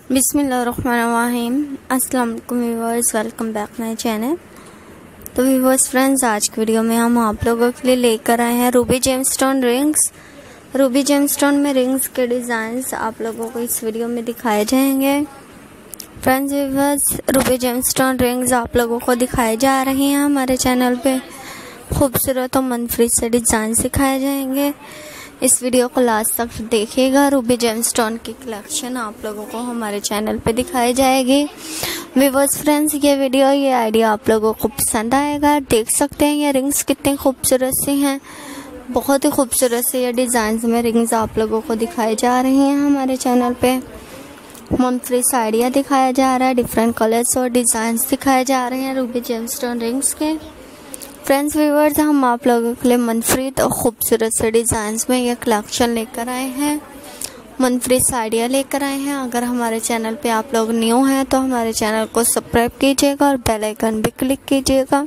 बिस्मिल्लाहिर्रहमानिर्रहीम। अस्सलाम वालेकुम viewers, welcome back my channel. तो व्यूअर्स फ्रेंड्स, आज की वीडियो में हम आप लोगों के लिए लेकर आए हैं ruby gemstone rings. Ruby gemstone में रिंग्स के डिज़ाइंस आप लोगों को इस वीडियो में दिखाए जाएंगे। Friends viewers, ruby gemstone rings आप लोगों को दिखाई जा रही हैं हमारे चैनल पे। खूबसूरत और मनफरी से डिज़ाइन सिखाए जाएंगे। इस वीडियो को लास्ट तक देखिएगा। रूबी जेमस्टोन की कलेक्शन आप लोगों को हमारे चैनल पे दिखाई जाएगी। व्यूअर्स फ्रेंड्स, ये वीडियो ये आइडिया आप लोगों को पसंद आएगा। देख सकते हैं ये रिंग्स कितनी खूबसूरत सी हैं। बहुत ही खूबसूरत से ये डिज़ाइन में रिंग्स आप लोगों को दिखाई जा रही हैं हमारे चैनल पे। मुनफरी आइडिया दिखाया जा रहा है, डिफरेंट कलर्स और डिज़ाइन दिखाए जा रहे हैं रूबी जेमस्टोन रिंग्स के। फ्रेंड्स व्यूअर्स, हम आप लोगों के लिए मनफरीद और खूबसूरत से डिज़ाइंस में ये कलेक्शन लेकर आए हैं। मनफरी साड़ियाँ लेकर आए हैं। अगर हमारे चैनल पे आप लोग न्यू हैं तो हमारे चैनल को सब्सक्राइब कीजिएगा और बेल आइकन भी क्लिक कीजिएगा।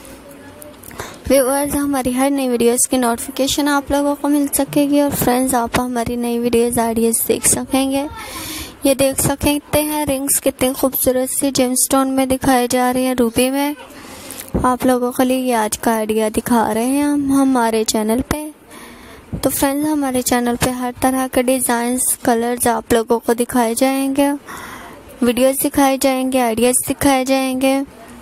व्यूअर्स, हमारी हर नई वीडियोस की नोटिफिकेशन आप लोगों को मिल सकेगी और फ्रेंड्स आप हमारी नई वीडियोस आइडियाज देख सकेंगे। ये देख सकते हैं रिंग्स कितनी खूबसूरत सी जेमस्टोन में दिखाई जा रही है रूबी में। आप लोगों के लिए ये आज का आइडिया दिखा रहे हैं हम हमारे चैनल पे। तो फ्रेंड्स, हमारे चैनल पे हर तरह के डिज़ाइंस कलर्स आप लोगों को दिखाए जाएंगे, वीडियोस दिखाए जाएंगे, आइडियाज़ दिखाए जाएंगे,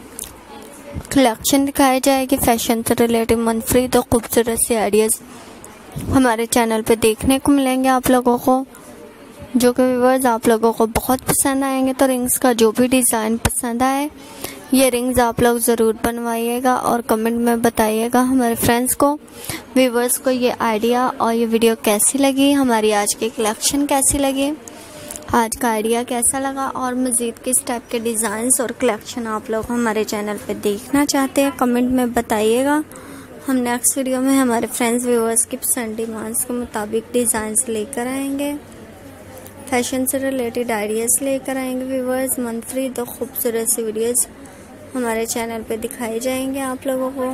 कलेक्शन दिखाई जाएगी। फैशन से रिलेटेड मनफरी तो खूबसूरत से आइडियाज़ हमारे चैनल पे देखने को मिलेंगे आप लोगों को, जो कि व्यूअर्स आप लोगों को बहुत पसंद आएंगे। तो रिंग्स का जो भी डिज़ाइन पसंद आए ये रिंग्स आप लोग ज़रूर बनवाइएगा और कमेंट में बताइएगा हमारे फ्रेंड्स को, व्यूवर्स को ये आइडिया और ये वीडियो कैसी लगी, हमारी आज की कलेक्शन कैसी लगी, आज का आइडिया कैसा लगा और मज़ीद किस टाइप के डिज़ाइंस और कलेक्शन आप लोग हमारे चैनल पे देखना चाहते हैं, कमेंट में बताइएगा। हम नेक्स्ट वीडियो में हमारे फ्रेंड्स व्यूवर्स की पसंद डिमांड्स के मुताबिक डिज़ाइंस लेकर आएंगे। फैशन से रिलेटेड आइडियाज़ लेकर आएंगे व्यूवर्स। मनफरी तो खूबसूरत सी वीडियोज़ हमारे चैनल पे दिखाए जाएंगे। आप लोगों को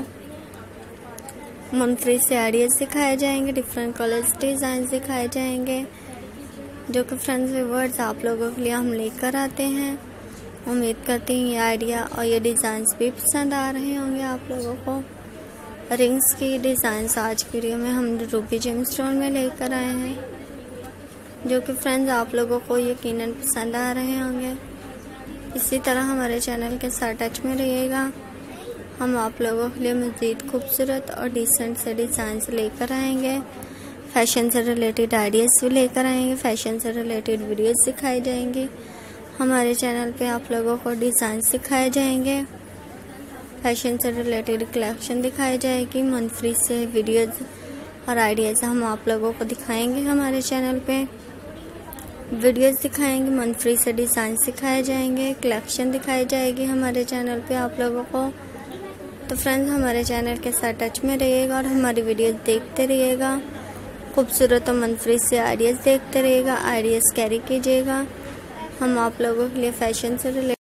मनफरी से आइडियाज़ दिखाए जाएंगे, डिफरेंट कलर्स डिज़ाइन दिखाए जाएंगे, जो कि फ्रेंड्स व्यूअर्स आप लोगों के लिए हम लेकर आते हैं। उम्मीद करती हूँ ये आइडिया और ये डिज़ाइंस भी पसंद आ रहे होंगे आप लोगों को। रिंग्स की डिज़ाइंस आज की वीडियो में हम रूबी जेमस्टोन में लेकर आए हैं, जो कि फ्रेंड्स आप लोगों को यकीनन पसंद आ रहे होंगे। इसी तरह हमारे चैनल के साथ टच में रहिएगा। हम आप लोगों के लिए मज़ीद खूबसूरत और डिसेंट से डिज़ाइंस लेकर आएंगे। फैशन से रिलेटेड आइडियाज़ भी लेकर आएंगे, फैशन से रिलेटेड वीडियोस दिखाई जाएंगी हमारे चैनल पे। आप लोगों को डिज़ाइन दिखाए जाएंगे, फैशन से रिलेटेड कलेक्शन दिखाई जाएगी, मनफरी से वीडियोज़ और आइडियाज़ हम आप लोगों को दिखाएंगे हमारे चैनल पे। वीडियोस दिखाएंगे, मनफरी से डिज़ाइन सिखाए जाएंगे, कलेक्शन दिखाई जाएगी हमारे चैनल पे आप लोगों को। तो फ्रेंड्स, हमारे चैनल के साथ टच में रहिएगा और हमारी वीडियोस देखते रहिएगा। खूबसूरत और मनफरी से आइडियाज़ देखते रहिएगा, आइडियाज़ कैरी कीजिएगा। हम आप लोगों के लिए फैशन से रिलेटेड